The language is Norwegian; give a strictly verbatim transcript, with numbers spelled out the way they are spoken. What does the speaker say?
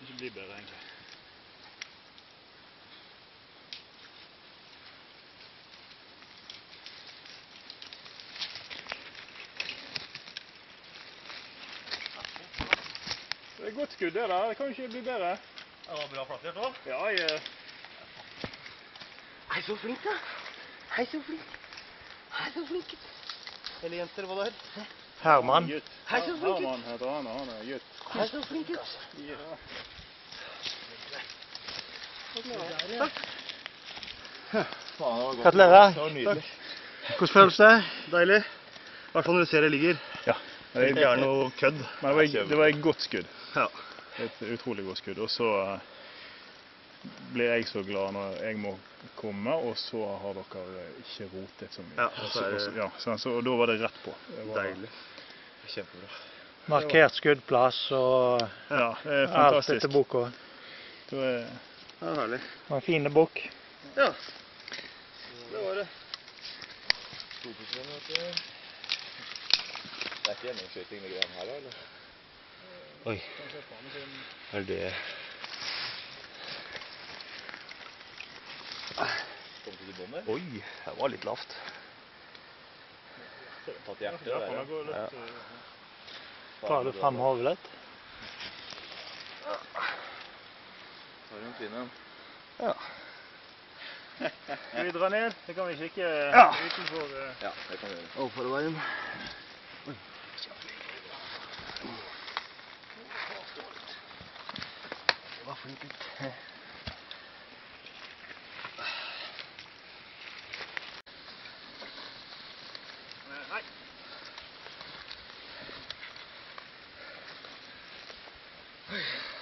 Ikke bli bedre egentlig. Det er godt skudd det der, det kan ikke bli bedre. Det var bra plassert også. Ja, jeg... Hei, så flink da. Hei, så flink. Hei, så flink. Eller jenter, hva det er? Herman. Hei, så flink. Herman heter han, han er gutt. Hei, så flink ut. Ja. Takk. Gratulerer. Nydelig. Hvordan føles det? Deilig. I hvert fall når du ser det ligger. Ja. Det ikke er noe kødd. Men det var, det var et godt skudd. Ja. Et utrolig godt skudd. Og så eh, blir jeg så glad når jeg må komme, og så har dere ikke rotet så mye. Ja, Og så er det- ja, så, så, og da var det rett på. Det var, Deilig. Kjempebra. Markert skuddplass og Ja, det er alt fantastisk. etter boka. Det er, Det er herlig. Det var en fin bok. Ja. Det var det. Det er ikke gjennomskyting med greiene her, eller? Oi. Er det... Kom til bomber? Oi, det var litt lavt. Tatt hjertet ja, der, kan ja. jeg gå litt, Ja. eh, Tar du frem hodet litt? Har du en fin en? Ja. Skal vi dra ned? Det kan vi kikke Ja. utenfor. eh. Ja, det kan vi gjøre. Å, for å være inn. Oi. Det var flink ut. Nei. Oi.